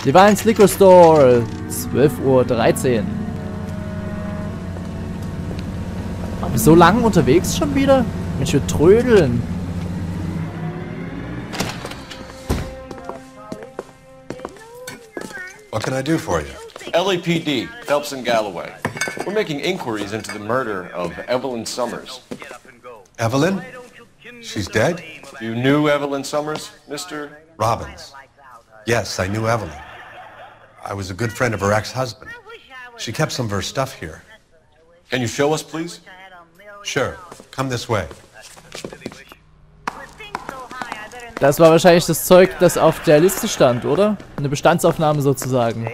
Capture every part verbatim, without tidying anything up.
Levine's Liquor Store, zwölf Uhr dreizehn. Aber so lang unterwegs schon wieder? Mensch, wir trödeln. What can I do for you? L A P D, Phelps and Galloway. We're making inquiries into the murder of Evelyn Summers. Evelyn? She's dead? You knew Evelyn Summers, Mister Robbins. Yes, I knew Evelyn. I was a good friend of her ex-husband. She kept some of her stuff here. Can you show us, please? Sure. Come this way. Das war wahrscheinlich das Zeug, das auf der Liste stand, oder? Eine Bestandsaufnahme sozusagen.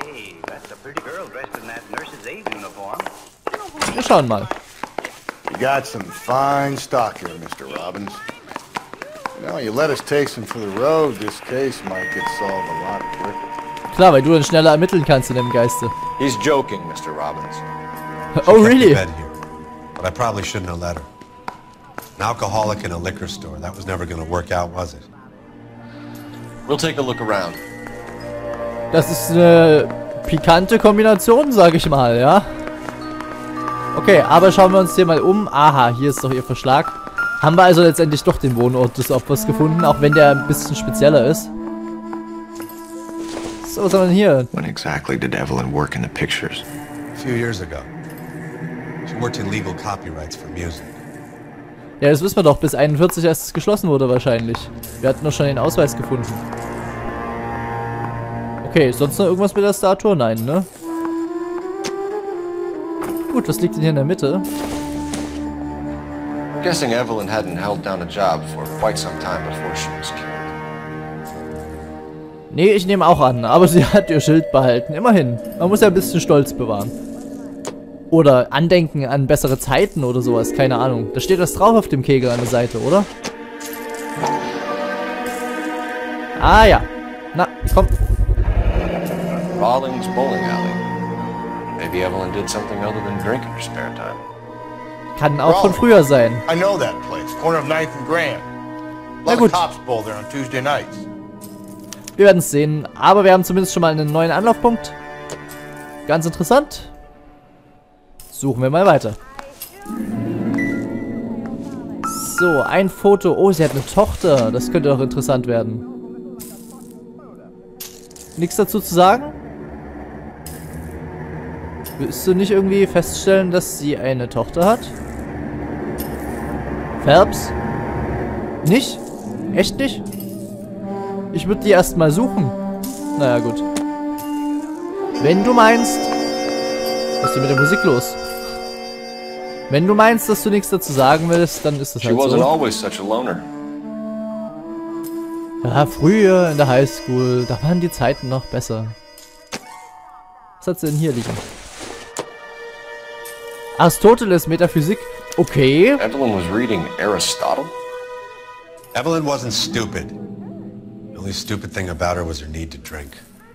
Wir schauen mal. You got some fine stock here, Mister Robbins. You know, you let us take some for the road, this case might get solved a lot quicker. Klar, weil du dann schneller ermitteln kannst in dem Geiste. He's joking, Mister Robbins. Oh, really? Bed here, but I probably shouldn't have let her. An alcoholic in a liquor store. That was never going to work out, was it? We'll take a look around. Das ist eine pikante Kombination, sage ich mal, ja. Okay, aber schauen wir uns hier mal um. Aha, hier ist doch ihr Verschlag. Haben wir also letztendlich doch den Wohnort des Opfers gefunden, auch wenn der ein bisschen spezieller ist. So, was haben wir denn hier? When exactly did Evelyn work in the pictures? A few years ago. She worked in legal copyrights for music. Ja, das wissen wir doch, bis einundvierzig erst es geschlossen wurde wahrscheinlich. Wir hatten doch schon den Ausweis gefunden. Okay, sonst noch irgendwas mit der Statue? Nein, ne? Gut, was liegt denn hier in der Mitte? Guessing Evelyn hadn't held down a job for quite some time before she was killed. Nee, ich nehme auch an, aber sie hat ihr Schild behalten. Immerhin. Man muss ja ein bisschen Stolz bewahren. Oder Andenken an bessere Zeiten oder sowas, keine Ahnung. Da steht das drauf auf dem Kegel an der Seite, oder? Ah ja. Na, komm. Rawlings Bowling Alley. Maybe Evelyn did something other than drink in her spare time. Kann auch von früher sein. I know that place, corner of ninth and Grand. Na A lot gut. of cops bowl there on Tuesday nights. Wir werden es sehen, aber wir haben zumindest schon mal einen neuen Anlaufpunkt. Ganz interessant. Suchen wir mal weiter. So, ein Foto. Oh, sie hat eine Tochter. Das könnte doch interessant werden. Nichts dazu zu sagen? Willst du nicht irgendwie feststellen, dass sie eine Tochter hat? Phelps? Nicht? Echt nicht? Ich würde die erstmal suchen. Naja, gut. Wenn du meinst... Was ist denn mit der Musik los? Wenn du meinst, dass du nichts dazu sagen willst, dann ist das halt She wasn't so. always such a loner. Ja, früher in der Highschool, da waren die Zeiten noch besser. Was hat sie denn hier liegen? Aristoteles, Metaphysik. Okay. Evelyn was reading Aristotle? Evelyn wasn't stupid. The only stupid thing about her was her need to drink.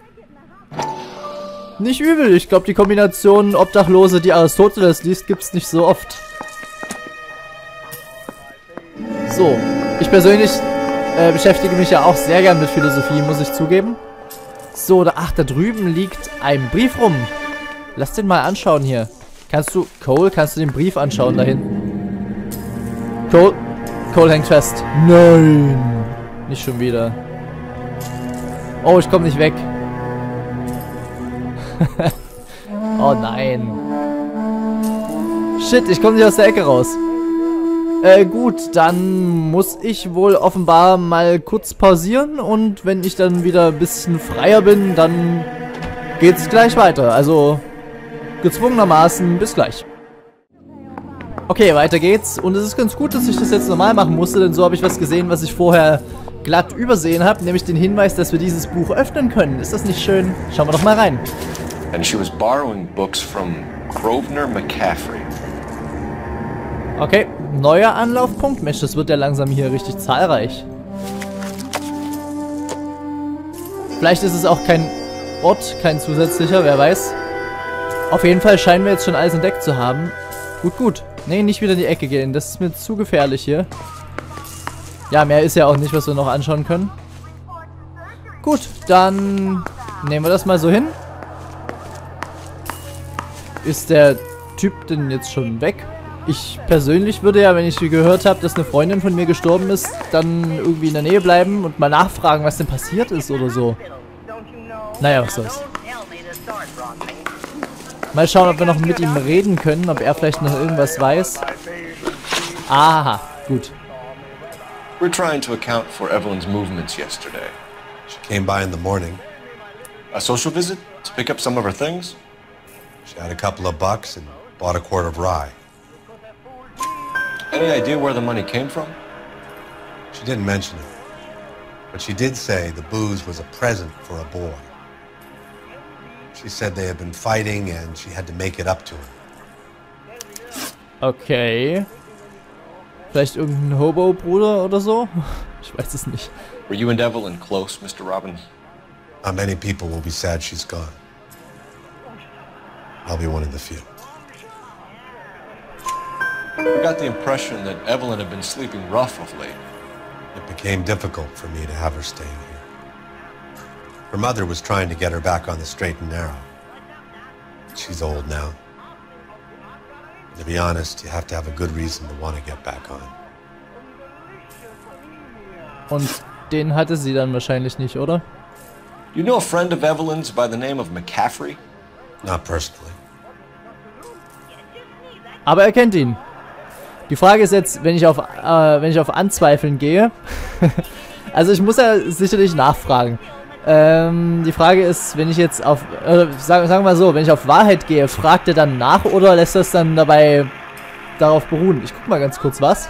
Nicht übel. Ich glaube, die Kombination Obdachlose, die Aristoteles liest, gibt's nicht so oft. So. Ich persönlich äh, beschäftige mich ja auch sehr gern mit Philosophie, muss ich zugeben. So, da, ach, da drüben liegt ein Brief rum. Lass den mal anschauen hier. Kannst du, Cole, kannst du den Brief anschauen da hinten? Cole, Cole hängt fest. Nein. Nicht schon wieder. Oh, ich komme nicht weg. Oh nein. Shit, ich komme nicht aus der Ecke raus. Äh, gut, dann muss ich wohl offenbar mal kurz pausieren und wenn ich dann wieder ein bisschen freier bin, dann geht's gleich weiter. Also, gezwungenermaßen, bis gleich. Okay, weiter geht's. Und es ist ganz gut, dass ich das jetzt normal machen musste, denn so habe ich was gesehen, was ich vorher glatt übersehen habe, nämlich den Hinweis, dass wir dieses Buch öffnen können. Ist das nicht schön? Schauen wir doch mal rein. And she was borrowing books from Grosvenor McCaffrey. Okay, neuer Anlaufpunkt. Mensch, das wird ja langsam hier richtig zahlreich. Vielleicht ist es auch kein Ort, kein zusätzlicher, wer weiß. Auf jeden Fall scheinen wir jetzt schon alles entdeckt zu haben. Gut, gut. Nee, nicht wieder in die Ecke gehen. Das ist mir zu gefährlich hier. Ja, mehr ist ja auch nicht, was wir noch anschauen können. Gut, dann Nehmen wir das mal so hin. Ist der Typ denn jetzt schon weg? Ich persönlich würde ja, wenn ich gehört habe, dass eine Freundin von mir gestorben ist, dann irgendwie in der Nähe bleiben und mal nachfragen, was denn passiert ist oder so. Naja, was soll's. Mal schauen, ob wir noch mit ihm reden können, ob er vielleicht noch irgendwas weiß. Aha, gut. We're trying to account for Evelyn's movements yesterday. She came by in the morning. A social visit to pick up some of her things? She had a couple of bucks and bought a quart of rye. Any idea where the money came from? She didn't mention it, but she did say the booze was a present for a boy. She said they had been fighting and she had to make it up to him. Okay. Vielleicht irgendein Hobo-Bruder oder so? Ich weiß es nicht. Were you and Evelyn close, Mister Robbins? Not many people will be sad she's gone. I'll be one of the few. We got the impression that Evelyn had been sleeping rough of late. It became difficult for me to have her staying here. Her mother was trying to get her back on the straight and narrow. She's old now. To be honest, you have to have a good reason to want to get back on. Und den hatte sie dann wahrscheinlich nicht, oder? You know a friend of Evelyn's by the name of McCaffrey? Not personally. Aber er kennt ihn. Die Frage ist jetzt, wenn ich auf, äh, wenn ich auf Anzweifeln gehe. Also ich muss ja sicherlich nachfragen. Ähm, die Frage ist, wenn ich jetzt auf, äh, sagen, sagen wir mal so, wenn ich auf Wahrheit gehe, fragt er dann nach oder lässt das dann dabei darauf beruhen? Ich guck mal ganz kurz was.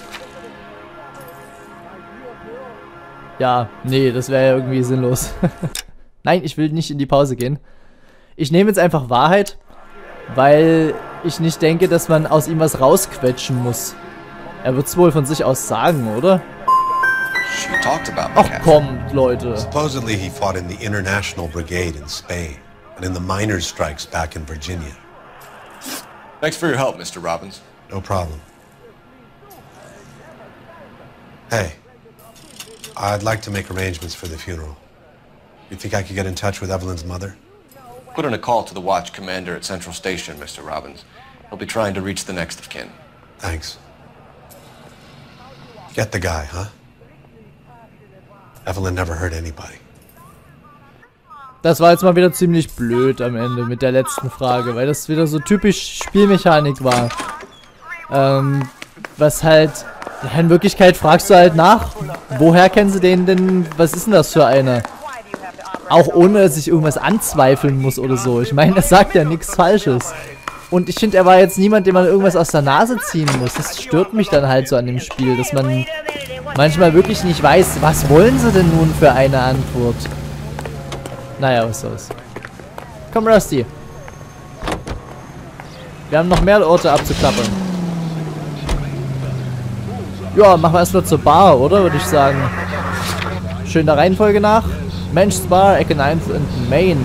Ja, nee, das wäre ja irgendwie sinnlos. Nein, ich will nicht in die Pause gehen. Ich nehme jetzt einfach Wahrheit, weil ich nicht denke, dass man aus ihm was rausquetschen muss. Er wird es wohl von sich aus sagen, oder? She talked about Ach McCaffrey. kommt, Leute. Supposedly he fought in the International Brigade in Spain and in the miners' strikes back in Virginia. Thanks for your help, Mister Robbins. No problem. Hey, I'd like to make arrangements for the funeral. You think I could get in touch with Evelyn's mother? Put in a call to the watch commander at Central Station, Mister Robbins. He'll be trying to reach the next of kin. Thanks. Get the guy, huh? Evelyn never hurt anybody. Das war jetzt mal wieder ziemlich blöd am Ende mit der letzten Frage, weil das wieder so typisch Spielmechanik war. Ähm, was halt, ja, in Wirklichkeit fragst du halt nach, woher kennen sie den denn, was ist denn das für einer? Auch ohne, dass ich irgendwas anzweifeln muss oder so. Ich meine, er sagt ja nichts Falsches. Und ich finde, er war jetzt niemand, dem man irgendwas aus der Nase ziehen muss. Das stört mich dann halt so an dem Spiel, dass man manchmal wirklich nicht weiß, was wollen sie denn nun für eine Antwort? Naja, was soll's. Komm, Rusty. Wir haben noch mehr Orte abzuklappern. Ja, machen wir erstmal zur Bar, oder? Würde ich sagen. Schön der Reihenfolge nach. Mensch's Bar, Ecke neunth und Main.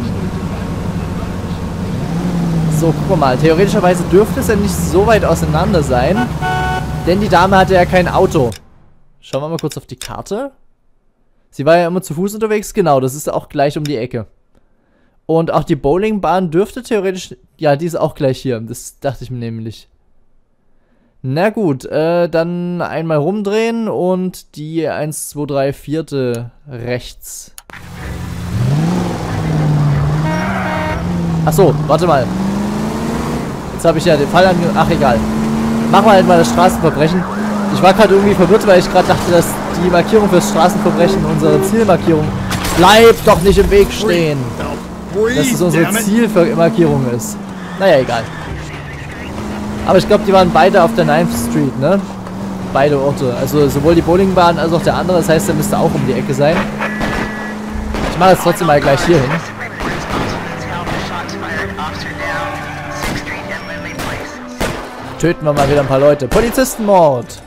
So, gucken wir mal. Theoretischerweise dürfte es ja nicht so weit auseinander sein. Denn die Dame hatte ja kein Auto. Schauen wir mal kurz auf die Karte. Sie war ja immer zu Fuß unterwegs. Genau, das ist auch gleich um die Ecke. Und auch die Bowlingbahn dürfte theoretisch... Ja, die ist auch gleich hier. Das dachte ich mir nämlich. Na gut, äh, dann einmal rumdrehen und die eins, zwei, drei, vierte rechts. Achso, warte mal. Jetzt habe ich ja den Fall ange... Ach, egal. Machen wir halt mal das Straßenverbrechen. Ich war gerade irgendwie verwirrt, weil ich gerade dachte, dass die Markierung fürs Straßenverbrechen unsere Zielmarkierung... Bleib doch nicht im Weg stehen! Dass es unsere Zielmarkierung ist. Naja, egal. Aber ich glaube, die waren beide auf der ninth Street, ne? Beide Orte. Also sowohl die Bowlingbahn als auch der andere. Das heißt, der müsste auch um die Ecke sein. Ich mache das trotzdem mal gleich hier hin. Töten wir mal wieder ein paar Leute. Polizistenmord!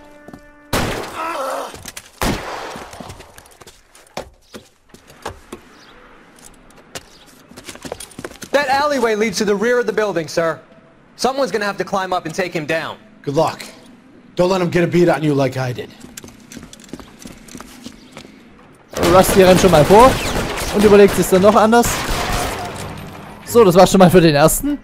That alleyway leads to the rear of the building, sir. Someone's gonna have to climb up and take him down. Good luck. Don't let him get a beat on you like I did. Rusty rennt schon mal vor. Und überlegt sich dann noch anders. So, das war schon mal für den ersten.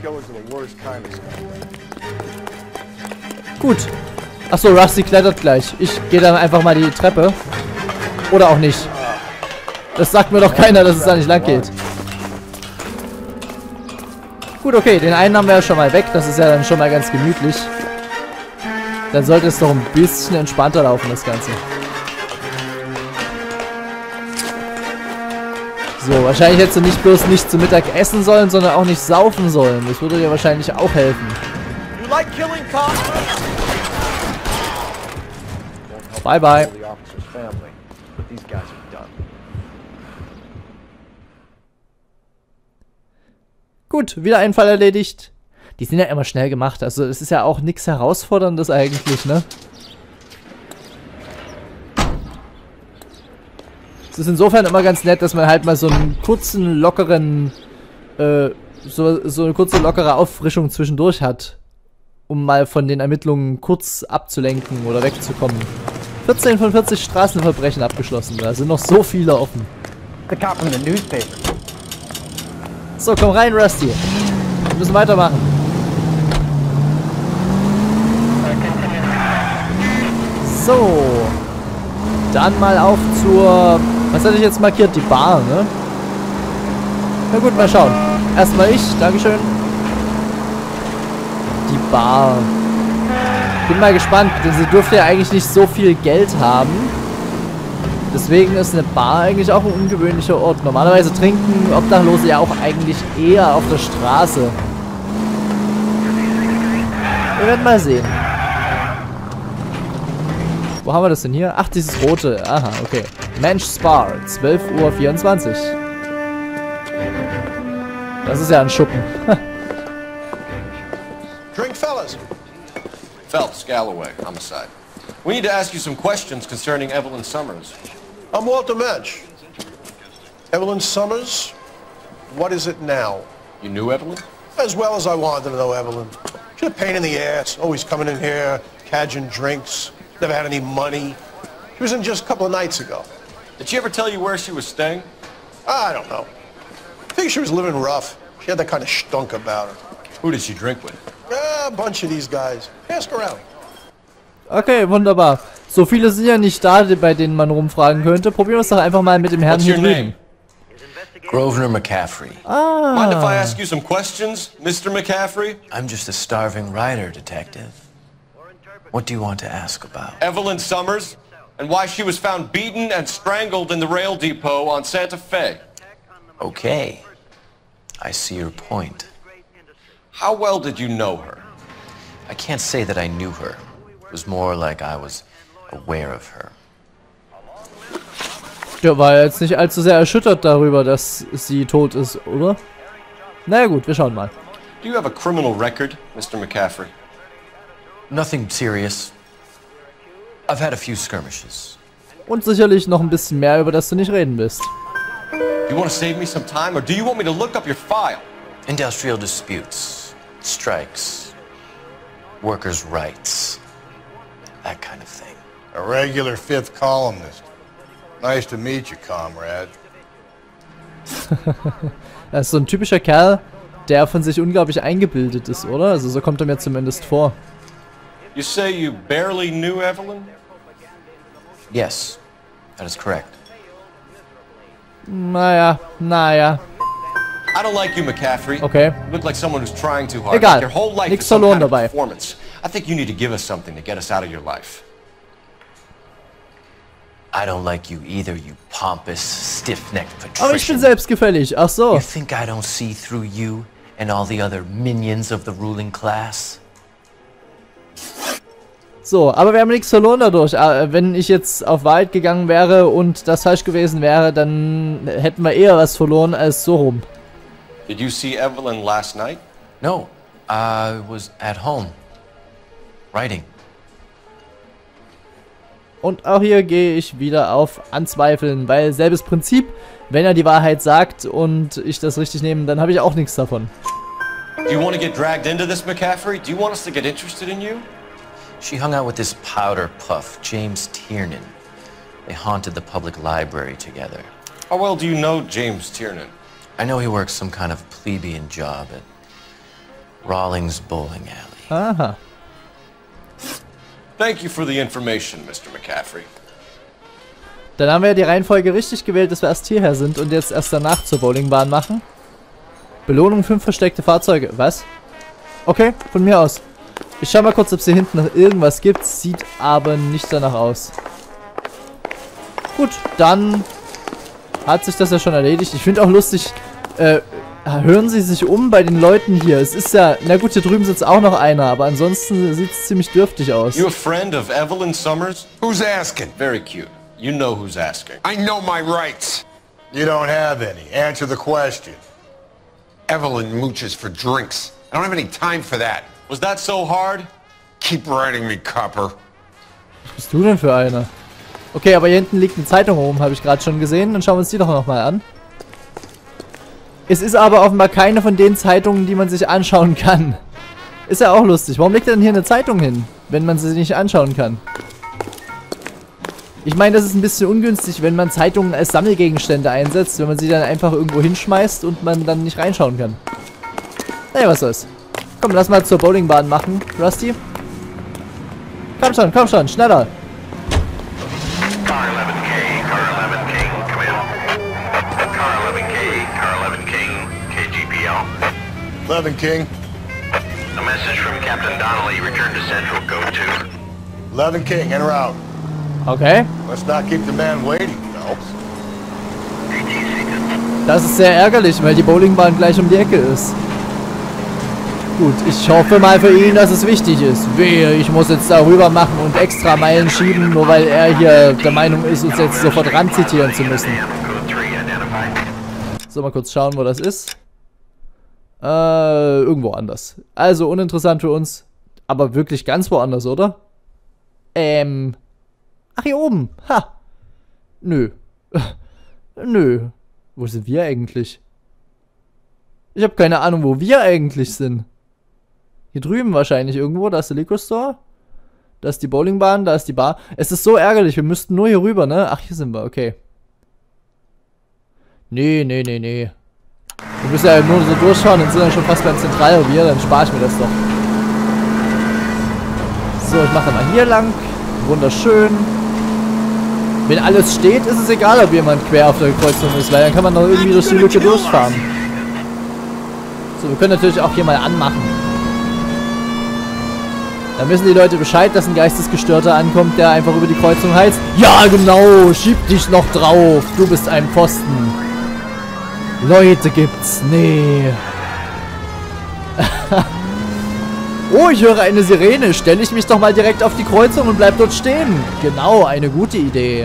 Gut. Achso, Rusty klettert gleich. Ich gehe dann einfach mal die Treppe. Oder auch nicht. Das sagt mir doch keiner, dass es da nicht lang geht. Gut, okay, den einen haben wir ja schon mal weg. Das ist ja dann schon mal ganz gemütlich. Dann sollte es doch ein bisschen entspannter laufen, das Ganze. So, wahrscheinlich hättest du nicht bloß nicht zu Mittag essen sollen, sondern auch nicht saufen sollen. Das würde dir wahrscheinlich auch helfen. Bye, bye. Gut, wieder ein Fall erledigt. Die sind ja immer schnell gemacht. Also es ist ja auch nichts Herausforderndes eigentlich, ne? Es ist insofern immer ganz nett, dass man halt mal so einen kurzen, lockeren, äh, so, so eine kurze, lockere Auffrischung zwischendurch hat. Um mal von den Ermittlungen kurz abzulenken oder wegzukommen. vierzehn von vierzig Straßenverbrechen abgeschlossen. Da sind noch so viele offen. So, komm rein, Rusty. Wir müssen weitermachen. So. Dann mal auf zur... Was hatte ich jetzt markiert? Die Bar, ne? Na gut, mal schauen. Erstmal ich. Dankeschön. Die Bar. Bin mal gespannt, denn sie dürfte ja eigentlich nicht so viel Geld haben. Deswegen ist eine Bar eigentlich auch ein ungewöhnlicher Ort. Normalerweise trinken Obdachlose ja auch eigentlich eher auf der Straße. Wir werden mal sehen. Wo haben wir das denn hier? Ach, dieses rote. Aha, okay. Mensch's Bar, zwölf Uhr vierundzwanzig. Das ist ja ein Schuppen. Drink, fellas. Phelps, Galloway, homicide. We need to ask you some questions concerning Evelyn Summers. I'm Walter Mensch. Evelyn Summers? What is it now? You knew Evelyn? As well as I wanted to know Evelyn. She's a pain in the ass, always coming in here, cadging drinks, never had any money. She was in just a couple of nights ago. Did she ever tell you where she was staying? I don't know. I think she was living rough. She had that kind of stunk about her. Who did she drink with? Ah, a bunch of these guys. Ask around. Okay, wunderbar. So viele sind ja nicht da, bei denen man rumfragen könnte. Probieren wir es doch einfach mal mit dem Herrn What's hier your drüben. name? Grosvenor McCaffrey. Ah. Mind if I ask you some questions, Mister McCaffrey? I'm just a starving writer, detective. What do you want to ask about? Evelyn Summers, and why she was found beaten and strangled in the rail depot on Santa Fe. Okay. I see your point. How well did you know her? I can't say that I knew her. It was more like I was aware of her. Ja, war ja jetzt nicht allzu sehr erschüttert darüber, dass sie tot ist, oder? Naja gut, wir schauen mal. Do you have a criminal record, Mister McCaffrey? Nothing serious. I've had a few skirmishes. Und sicherlich noch ein bisschen mehr, über das du nicht reden willst. Do you want to save me some time, or do you want me to look up your file? Industrial disputes, strikes, workers' rights, that kind of thing. A regular fifth columnist. Nice to meet you, comrade. Er ist so ein typischer Kerl, der von sich unglaublich eingebildet ist, oder? Also so kommt er mir zumindest vor. You say you barely knew Evelyn? Yes, that is correct. Naja, naja. I don't like you, McCaffrey. Okay. You look like someone who's trying too hard. Egal. Like your whole life Nix is some verloren kind of dabei. performance. I think you need to give us something to get us out of your life. I don't like you either, you pompous, stiff-necked patrician. Aber ich bin selbstgefällig. Ach so. You think I don't see through you and all the other minions of the ruling class? So, aber wir haben nichts verloren dadurch. Wenn ich jetzt auf Wahrheit gegangen wäre und das falsch gewesen wäre, dann hätten wir eher was verloren als so rum. Did you see Evelyn last night? No, I was at home, writing. Und auch hier gehe ich wieder auf Anzweifeln, weil selbes Prinzip, wenn er die Wahrheit sagt und ich das richtig nehme, dann habe ich auch nichts davon. Do you want to get dragged into this, McCaffrey? Do you want us to get interested in you? She hung out with this powder puff, James Tiernan. They haunted the public library together. How well do you know James Tiernan? I know he works some kind of plebeian job at Rawlings Bowling Alley. Aha. Thank you for the information, Mister McCaffrey. Dann haben wir die Reihenfolge richtig gewählt, dass wir erst hierher sind und jetzt erst danach zur Bowlingbahn machen. Belohnung fünf versteckte Fahrzeuge. Was? Okay, von mir aus. Ich schau mal kurz, ob es hier hinten noch irgendwas gibt. Sieht aber nicht danach aus. Gut, dann hat sich das ja schon erledigt. Ich finde auch lustig, äh, hören Sie sich um bei den Leuten hier. Es ist ja, na gut, hier drüben sitzt auch noch einer, aber ansonsten sieht es ziemlich dürftig aus. You a friend of Evelyn Summers? Who's asking? Very cute. You know who's asking. I know my rights. You don't have any. Answer the question. Evelyn mooches for drinks. I don't have any time for that. Was that so hard? Keep writing me, copper. Was bist du denn für einer? Okay, aber hier hinten liegt eine Zeitung rum, habe ich gerade schon gesehen. Dann schauen wir uns die doch nochmal an. Es ist aber offenbar keine von den Zeitungen, die man sich anschauen kann. Ist ja auch lustig. Warum legt er denn hier eine Zeitung hin, wenn man sie nicht anschauen kann? Ich meine, das ist ein bisschen ungünstig, wenn man Zeitungen als Sammelgegenstände einsetzt, wenn man sie dann einfach irgendwo hinschmeißt und man dann nicht reinschauen kann. Naja, was soll's. Komm, lass mal zur Bowlingbahn machen, Rusty. Komm schon, komm schon, schneller. Car eleven K, Car eleven King, come in. Car eleven K, Car eleven King, K G P L. eleven King. A message from Captain Donnelly, return to Central, go to. eleven King, en route. Okay. Let's not keep the man waiting, Phelps. Das ist sehr ärgerlich, weil die Bowlingbahn gleich um die Ecke ist. Gut, ich hoffe mal für ihn, dass es wichtig ist. Wehe, ich muss jetzt darüber machen und extra Meilen schieben, nur weil er hier der Meinung ist, uns jetzt sofort ranzitieren zu müssen. So, mal kurz schauen, wo das ist. Äh, irgendwo anders. Also, uninteressant für uns, aber wirklich ganz woanders, oder? Ähm... Ach, hier oben. Ha. Nö. Nö. Wo sind wir eigentlich? Ich habe keine Ahnung, wo wir eigentlich sind. Hier drüben wahrscheinlich irgendwo. Da ist der Liquor Store. Da ist die Bowlingbahn. Da ist die Bar. Es ist so ärgerlich. Wir müssten nur hier rüber, ne? Ach, hier sind wir. Okay. Nee, nee, nee, nee. Wir müssen ja nur so durchschauen. Dann sind wir schon fast beim Zentralrevier. Dann spare ich mir das doch. So, ich mache mal hier lang. Wunderschön. Wenn alles steht, ist es egal, ob jemand quer auf der Kreuzung ist, weil dann kann man noch irgendwie durch die Lücke durchfahren. So, wir können natürlich auch hier mal anmachen. Da müssen die Leute Bescheid, dass ein Geistesgestörter ankommt, der einfach über die Kreuzung heizt. Ja, genau, schieb dich noch drauf. Du bist ein Pfosten. Leute gibt's. Nee. Oh, ich höre eine Sirene. Stelle ich mich doch mal direkt auf die Kreuzung und bleib dort stehen. Genau, eine gute Idee.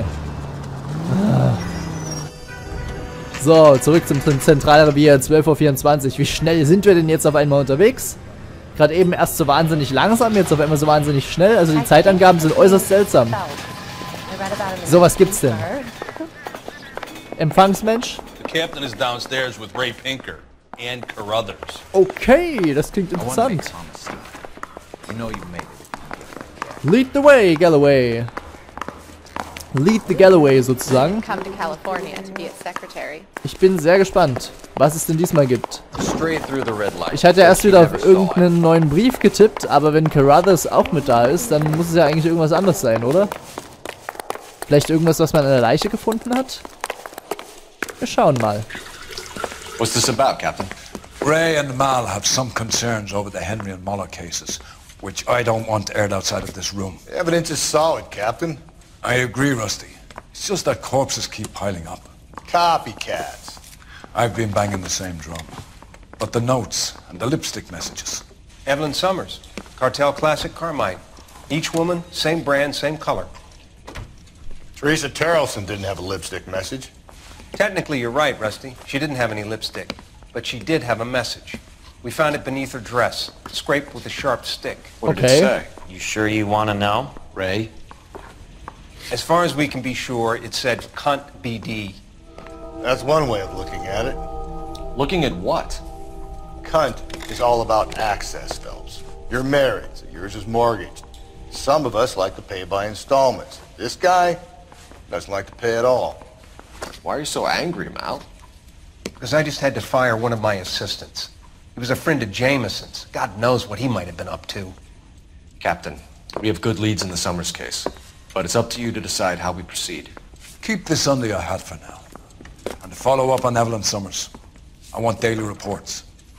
So, zurück zum Zentralrevier, zwölf Uhr vierundzwanzig. Wie schnell sind wir denn jetzt auf einmal unterwegs? Gerade eben erst so wahnsinnig langsam, jetzt auf einmal so wahnsinnig schnell. Also die Zeitangaben sind äußerst seltsam. So, was gibt's denn? Empfangsmensch? The captain is downstairs with Ray Pinker and Carruthers. Okay, das klingt interessant. Lead the way, Galloway. Lead the Galloway sozusagen. Ich bin sehr gespannt, was es denn diesmal gibt. Ich hatte erst wieder auf irgendeinen neuen Brief getippt, aber wenn Carruthers auch mit da ist, dann muss es ja eigentlich irgendwas anderes sein, oder? Vielleicht irgendwas, was man an der Leiche gefunden hat? Wir schauen mal. What's this about, Captain? Ray and Mal have some concerns over the Henry and Muller cases, which I don't want aired outside of this room. The evidence is solid, Captain. I agree, Rusty. It's just that corpses keep piling up. Copycats. I've been banging the same drum. But the notes and the lipstick messages. Evelyn Summers, Cartel Classic Carmine. Each woman, same brand, same color. Teresa Terrelson didn't have a lipstick message. Technically, you're right, Rusty. She didn't have any lipstick. But she did have a message. We found it beneath her dress, scraped with a sharp stick. What did it say? You sure you want to know? Ray? As far as we can be sure, it said cunt B D. That's one way of looking at it. Looking at what? Cunt is all about access, Phelps. You're married, so yours is mortgaged. Some of us like to pay by installments. This guy doesn't like to pay at all. Why are you so angry, Mal? Because I just had to fire one of my assistants. He was a friend of Jameson's. God knows what he might have been up to. Captain, we have good leads in the Summers case, but it's up to you to decide how we proceed. Keep this under your hat for now. And to follow up on Evelyn Summers, I want daily reports.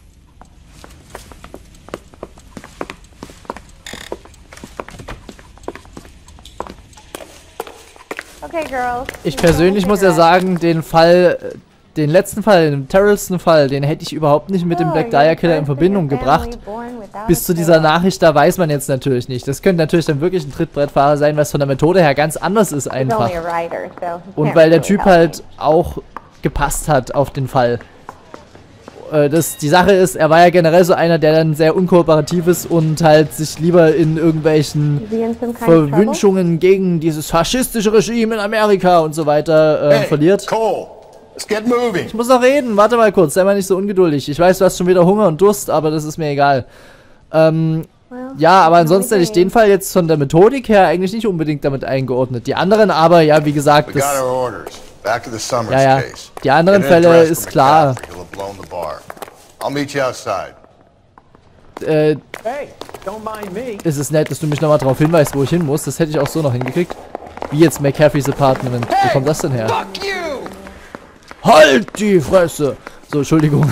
Okay, girls. Ich persönlich muss ja sagen, den Fall, den letzten Fall, den terroristen Fall, den hätte ich überhaupt nicht mit dem Black Dahlia Killer in Verbindung gebracht. Bis zu dieser Nachricht, da weiß man jetzt natürlich nicht. Das könnte natürlich dann wirklich ein Trittbrettfahrer sein, was von der Methode her ganz anders ist einfach. Und weil der Typ halt auch gepasst hat auf den Fall. Das, die Sache ist, er war ja generell so einer, der dann sehr unkooperativ ist und halt sich lieber in irgendwelchen Verwünschungen gegen dieses faschistische Regime in Amerika und so weiter äh, hey, verliert. Cole, let's get moving. Ich muss noch reden, warte mal kurz, sei mal nicht so ungeduldig. Ich weiß, du hast schon wieder Hunger und Durst, aber das ist mir egal. Ähm, ja, aber ansonsten hätte ich den Fall jetzt von der Methodik her eigentlich nicht unbedingt damit eingeordnet. Die anderen aber, ja, wie gesagt, das... Back to the Summers Ja, ja. case. Die anderen Fälle ist klar. I'll meet you outside. Äh, Hey, don't mind me. es ist nett, dass du mich nochmal darauf hinweist, wo ich hin muss. Das hätte ich auch so noch hingekriegt. Wie jetzt McCaffreys Apartment. Wo kommt das denn her? Fuck you! Halt die Fresse! So, Entschuldigung.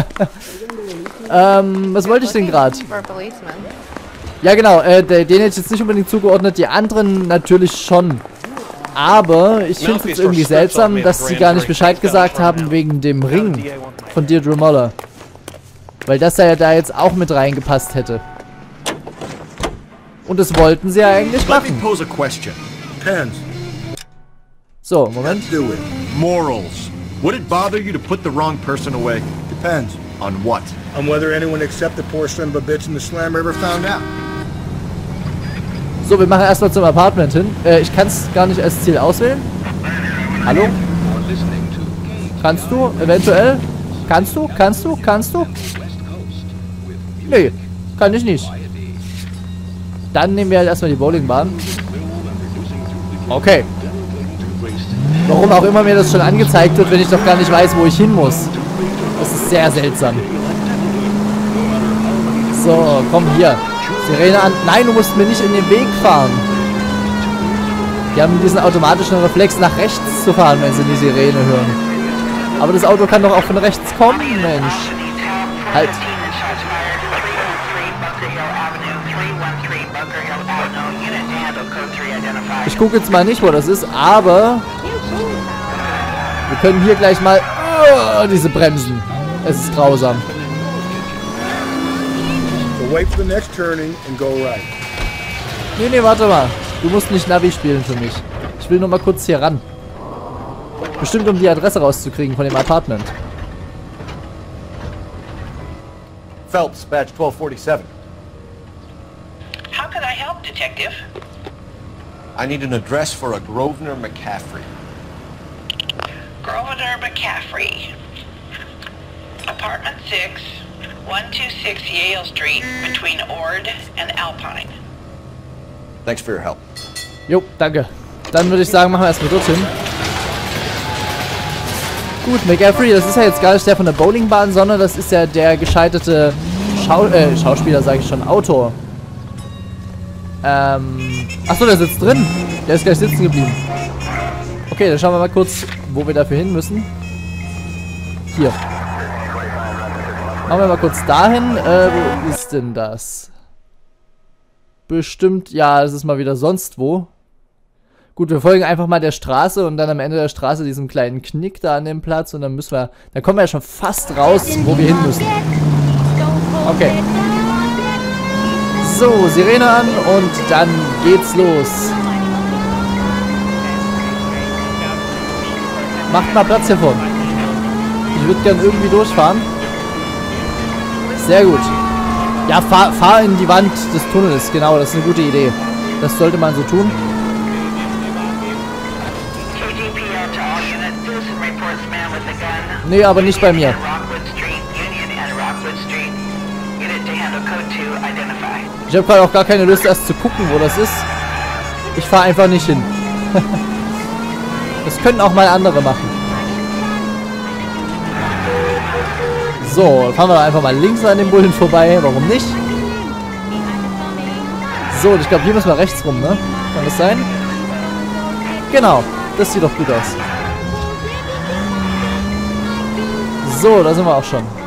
ähm, was wollte ich denn gerade? Ja, genau. Äh, den hätte ich jetzt nicht unbedingt zugeordnet. Die anderen natürlich schon. Aber ich finde es jetzt irgendwie seltsam, dass sie gar nicht Bescheid gesagt haben wegen dem Ring von Deirdre Moller. Weil das ja da jetzt auch mit reingepasst hätte. Und das wollten sie ja eigentlich machen. So, Moment. Morals. Would it bother you to put the wrong person away? Depends. On what? On whether anyone except the poor son of a bitch in the Slam River found out. So, wir machen erstmal zum Apartment hin. Äh, ich kann es gar nicht als Ziel auswählen. Hallo? Kannst du? Eventuell? Kannst du? Kannst du? Kannst du? Nee, kann ich nicht. Dann nehmen wir halt erstmal die Bowlingbahn. Okay. Warum auch immer mir das schon angezeigt wird, wenn ich doch gar nicht weiß, wo ich hin muss. Das ist sehr seltsam. So, komm hier. Sirene an. Nein, du musst mir nicht in den Weg fahren. Die haben diesen automatischen Reflex, nach rechts zu fahren, wenn sie die Sirene hören. Aber das Auto kann doch auch von rechts kommen, Mensch. Halt. Ich gucke jetzt mal nicht, wo das ist, aber wir können hier gleich mal uh, diese Bremsen. Es ist grausam. Wait for the next turning and go right. Nee, nee, warte mal. Du musst nicht Navi spielen für mich. Ich will nur mal kurz hier ran. Bestimmt, um die Adresse rauszukriegen von dem Apartment. Phelps, badge twelve forty-seven. How could I help, Detective? I need an address for a Grosvenor McCaffrey. Grosvenor McCaffrey. Apartment six, one two six Yale Street, between Ord and Alpine. Thanks for your help. Jo, danke. Dann würde ich sagen, machen wir erstmal dorthin. Gut, McCaffrey, das ist ja jetzt gar nicht der von der Bowlingbahn, sondern das ist ja der gescheiterte Schau äh, Schauspieler, sage ich schon, Autor. Ähm, achso, der sitzt drin. Der ist gleich sitzen geblieben. Okay, dann schauen wir mal kurz, wo wir dafür hin müssen. Hier. Machen wir mal kurz dahin. Äh, wo ist denn das? Bestimmt, ja, das ist mal wieder sonst wo. Gut, wir folgen einfach mal der Straße und dann am Ende der Straße diesem kleinen Knick da an dem Platz und dann müssen wir, dann kommen wir ja schon fast raus, wo wir hin müssen. Okay. So, Sirene an und dann geht's los. Macht mal Platz hier vorne. Ich würde gern irgendwie durchfahren. Sehr gut. Ja, fahr, fahr in die Wand des Tunnels. Genau, das ist eine gute Idee. Das sollte man so tun. Nee, aber nicht bei mir. Ich habe gerade auch gar keine Lust, erst zu gucken, wo das ist. Ich fahre einfach nicht hin. Das können auch mal andere machen. So, fahren wir einfach mal links an den Bullen vorbei. Warum nicht? So, ich glaube, hier müssen wir rechts rum, ne? Kann das sein? Genau, das sieht doch gut aus. So, da sind wir auch schon.